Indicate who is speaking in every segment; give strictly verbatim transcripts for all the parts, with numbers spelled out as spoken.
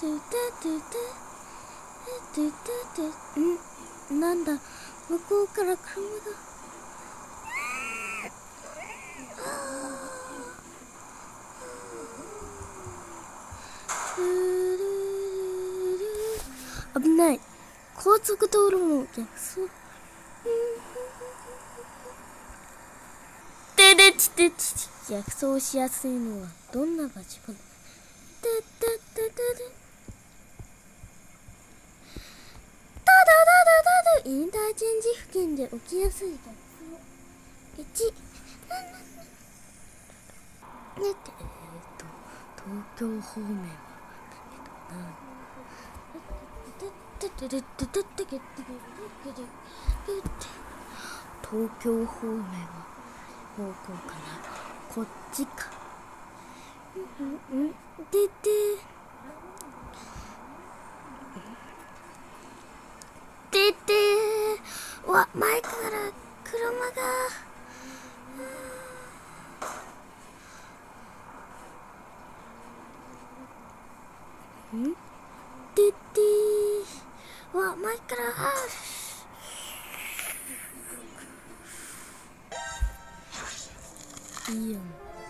Speaker 1: んなんだ、向こうから車が。危ない。高速道路も逆走。てれちてち逆走しやすいのはどんな場所か。ただインターチェンジ付近で起きやすい逆走。いち、ねって、えーと、東京方面は東京方面は方向かな。こっちか。うんうん。でで。でで。うわ、前から車が。ん？でで。うわ、前から。いいよ。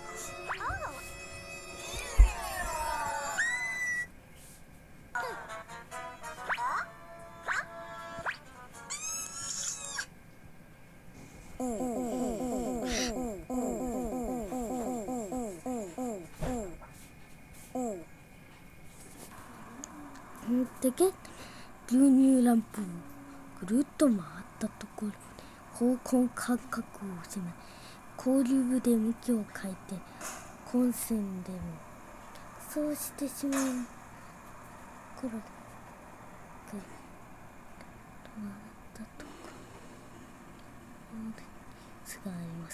Speaker 1: でけ牛乳ランプをぐるっと回ったところで方向感覚を失い、交流部で向きを変えて本線でもそうしてしまう頃でぐるっと回ったところですがあります。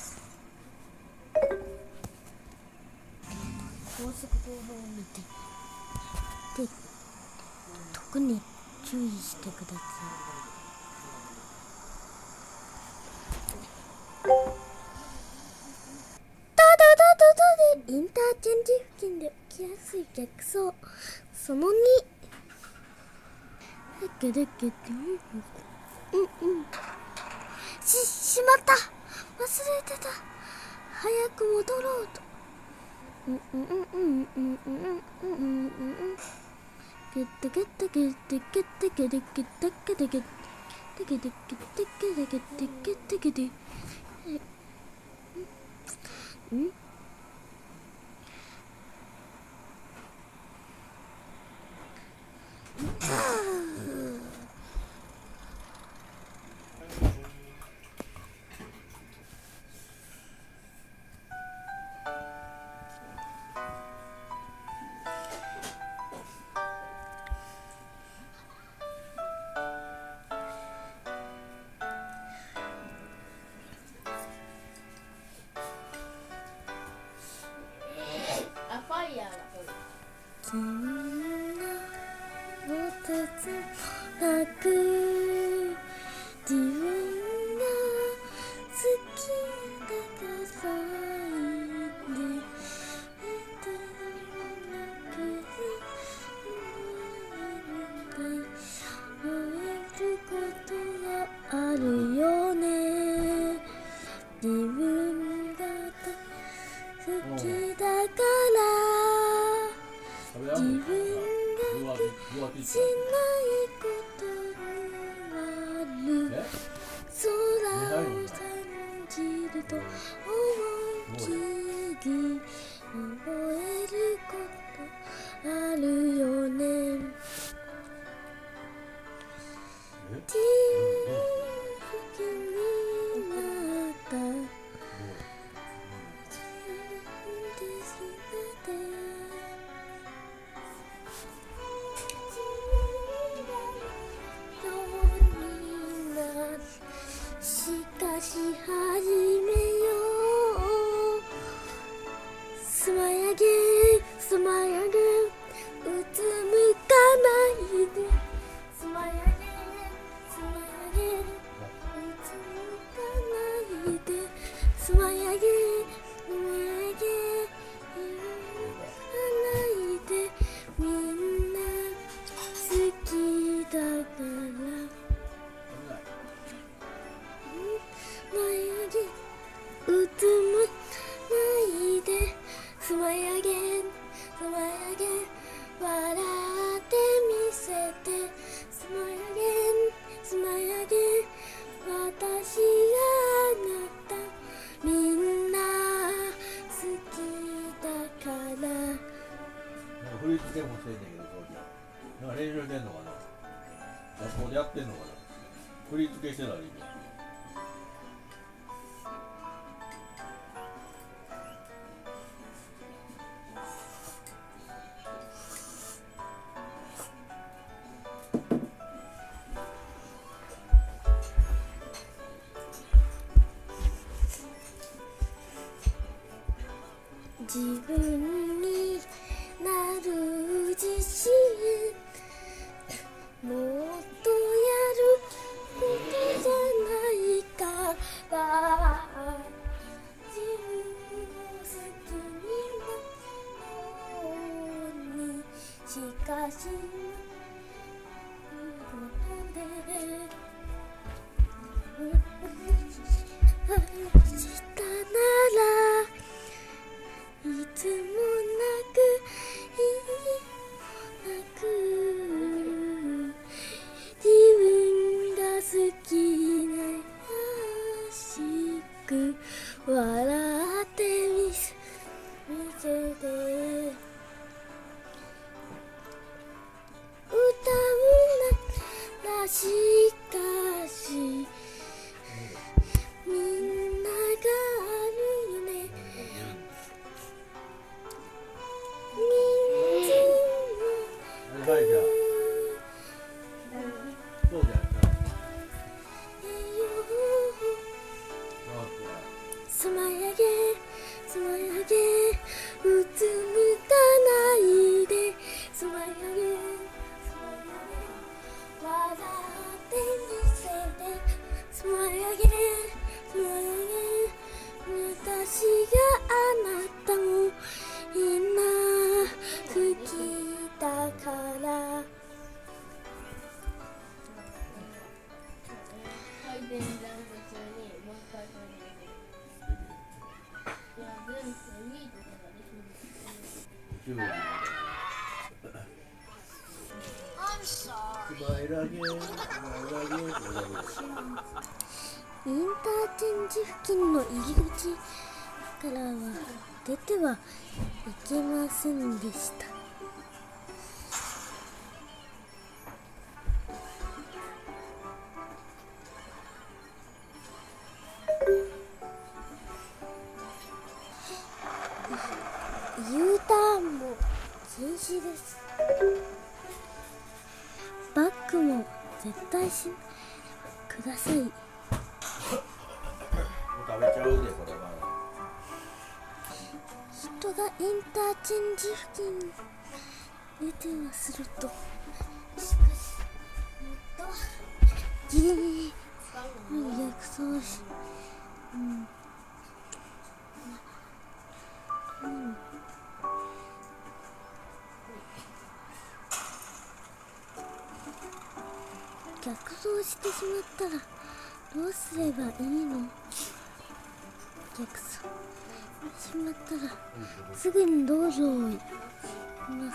Speaker 1: 高速道路を見てで特に注意してください。ただだだだでインターチェンジ付近で起きやすい逆走。そのに。だけだけど、うんうん。し、しまった。忘れてた。早く戻ろうと。うんうんうんうんうんうんうんうんうんうん。ゲッテゲッテゲッテゲッテゲッテゲッテゲッテゲッテゲッテゲッテゲッテゲッテゲッテゲッテゲッテん？そんなもたつなく自分が好きだからいてなく燃えることがあるよね。自分が好きだから自分がしないことになる。空を感じると思い切り覚えることあるよね。自分好きになった自分で死なてしかし始めようスマイアゲースマイ
Speaker 2: 振り付けもしてんねんけど、当時は。なんか練習してんのかな。学校でやってんのかな。振り付けしてたらいいよ。
Speaker 1: 自分になる自信、もっとやることじゃないから自分を好きになるようにしかししたならいつもなくいなく自分が好きな優しく笑ってみせ見せて歌うならしかしみんながあるよね
Speaker 2: はいじゃあそうじゃないか
Speaker 1: スマイアゲスマイアゲうつむかないでスマイアゲスマイアゲ笑ってみせてスマイアゲスマイアゲ私があなたも今好きだからインターチェンジ付近の入り口からは出てはいけませんでした。U ターンも禁止です。バックも絶対しください。
Speaker 2: 食べちゃうでこれは。
Speaker 1: 人がインターチェンジ付近に出てはするとしかしもっとギリギリ逆走しうんうん逆走してしまったらどうすればいいの？逆走しまったらすぐに道場を行きます。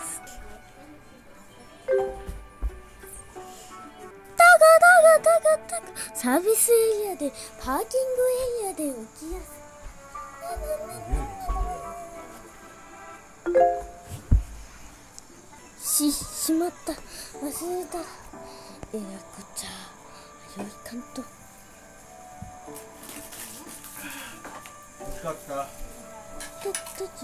Speaker 1: タガタガタガタガサービスエリアでパーキングエリアで起きやすいししまった忘れたらえらくちゃよいかんと
Speaker 2: 惜しかった。
Speaker 1: ちょっとずつ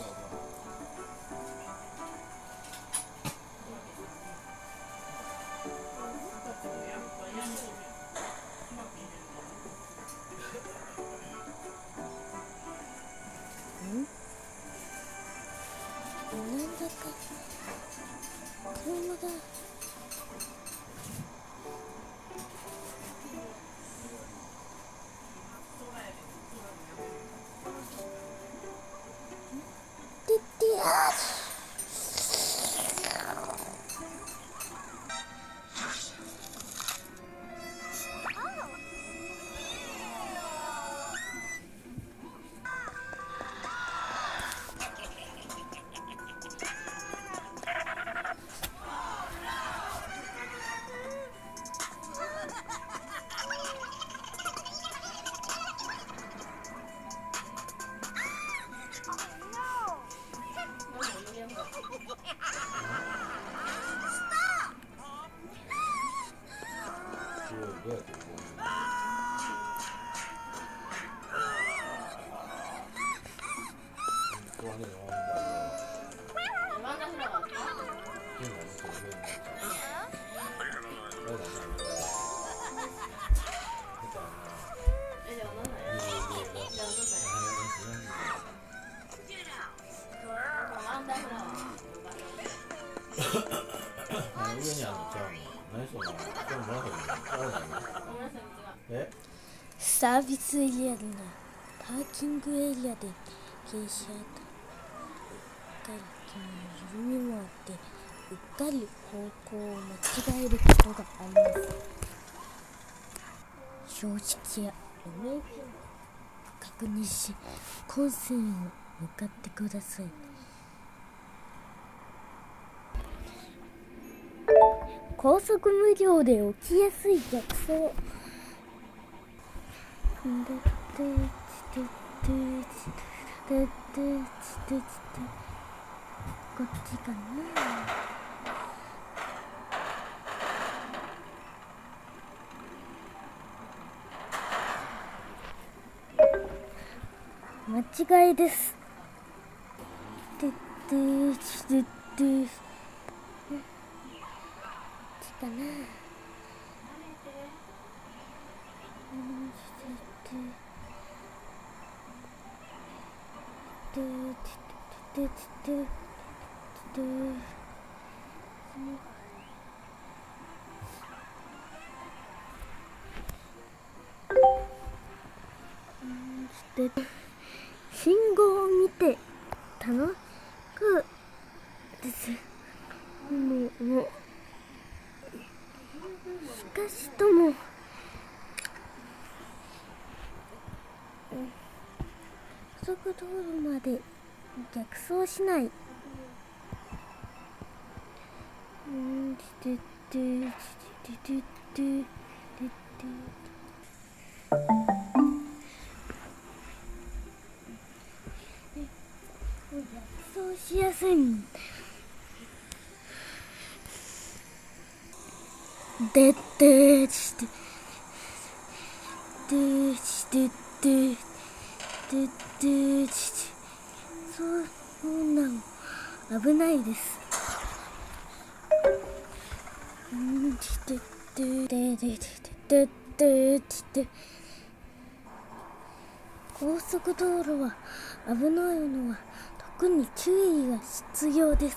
Speaker 1: なんだか車が出て
Speaker 2: のちゃうの。何そんなの。それ紫の。あれ何？え？
Speaker 1: サービスエリアでのパーキングエリアで停車とか緩みもあってうっかり方向を間違えることがあります。標識や路面を確認しコンセンへ向かってください。高速無料で起きやすい逆走。こっちかな。間違いです。こっちかな。信号を見て楽くです。もうもうしかしとも高速道路まで逆走しない。うんてててててて逆走しやすい。でってしてでしてでででしてそうそうなの危ないです。うんしてででででででで高速道路は危ないのは特に注意が必要です。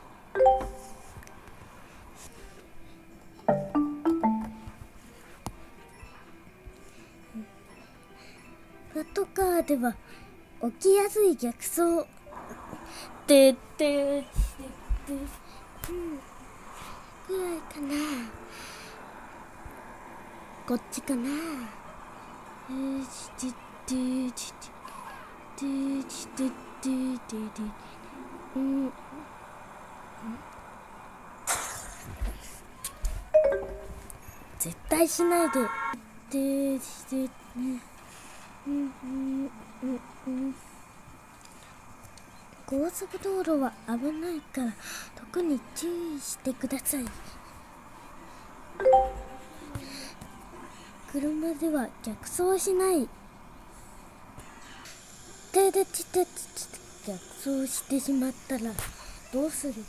Speaker 1: パトカーでは起きやすい逆走ででででうんぐらいかな。こっちかな。えしでででででででうん絶対しないでででねうんうんうんうん高速道路は危ないから特に注意してください。車では逆走しない。ででちてち逆走してしまったらどうすればいい？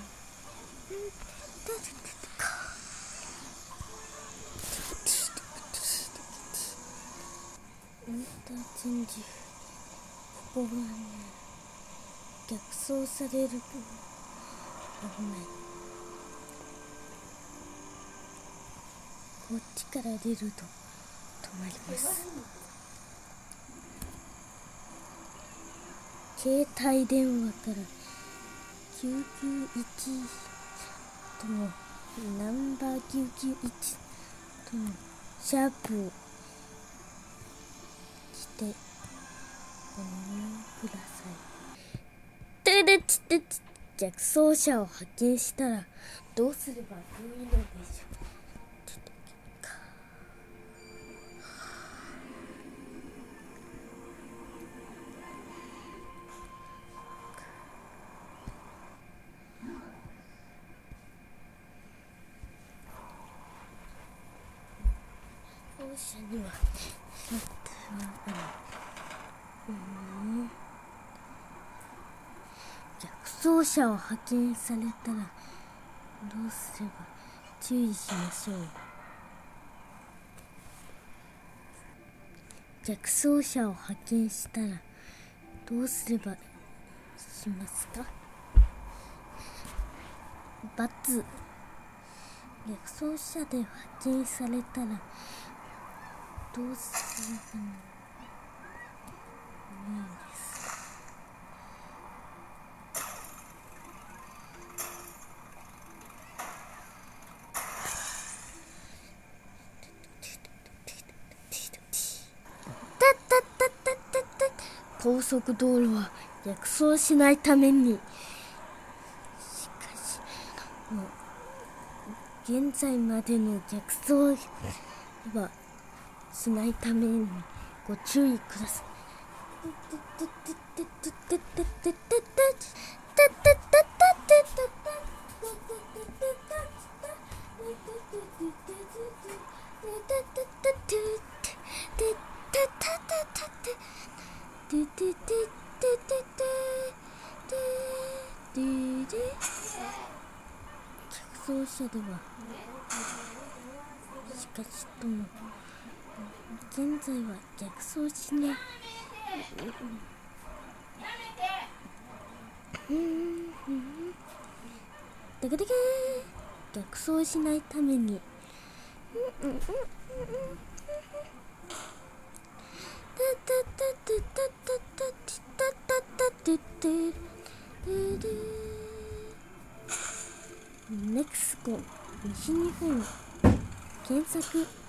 Speaker 1: インターチェンジ、ここがね逆走されると危ない。こっちから出ると止まります。携帯電話からきゅうきゅういちとのナンバーきゅうきゅういちとのシャープをしてご入ください。てでちてち逆走車を発見したらどうすればいいのでしょう。校舎にはうん逆走車を発見されたらどうすれば注意しましょう。逆走車を発見したらどうすればしますか？×。 逆走車で発見されたらどうするかないいです。高速道路は逆走しないために、しかしもう現在までの逆走はしないためにご注意ください。逆走車ではしかしとも現在は逆走しない。だけだけ逆走しないためにネクスコ西日本検索。